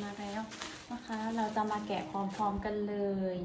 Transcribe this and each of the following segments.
มาแล้วนะคะเราจะมาแกะพร้อมๆกันเลย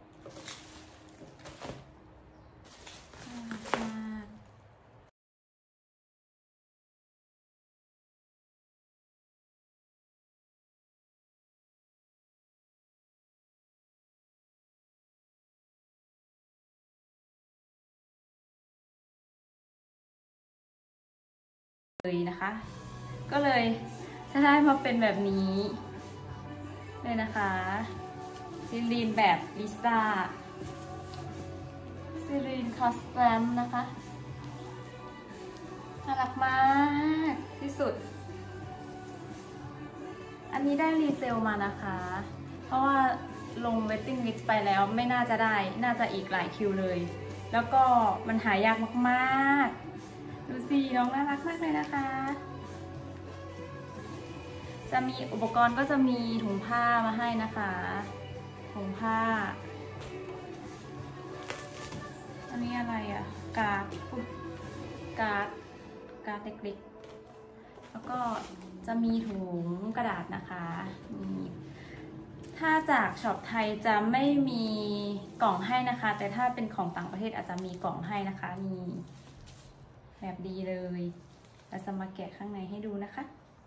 เลยนะคะก็เลยจะได้มาเป็นแบบนี้เลยนะคะซิลีนแบบลิซ่าซิลีนคอสแตนนะคะน่ารักมากที่สุดอันนี้ได้รีเซลมานะคะเพราะว่าลงเวทติ้งลิสต์ไปแล้วไม่น่าจะได้น่าจะอีกหลายคิวเลยแล้วก็มันหายากมากๆดูสิน้องน่ารักมากเลยนะคะจะมีอุปกรณ์ก็จะมีถุงผ้ามาให้นะคะถุงผ้าอันนี้อะไรอ่ะการ์ดเล็กๆแล้วก็จะมีถุงกระดาษนะคะนี่ถ้าจากช็อปไทยจะไม่มีกล่องให้นะคะแต่ถ้าเป็นของต่างประเทศอาจจะมีกล่องให้นะคะนี่แบบดีเลยเราจะมาแกะข้างในให้ดูนะคะ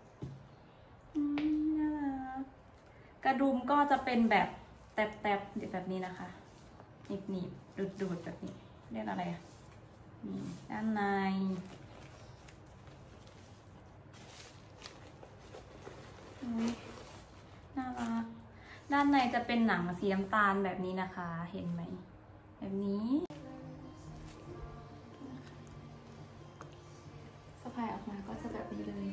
น่ารักกระดุมก็จะเป็นแบบแตบแบบนี้นะคะหนีบดูดแบบนี้เรียกอะไรอ่ะนี่ด้านในน่ารักด้านในจะเป็นหนังสีน้ำตาลแบบนี้นะคะเห็นไหมแบบนี้สะพายออกมาก็จะแบบนี้เลย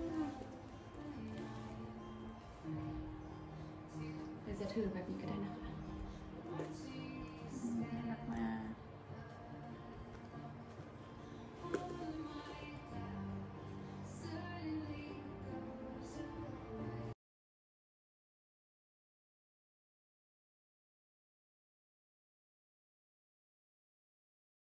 เดี๋ยวจะถือแบบนี้ก็ได้นะคะ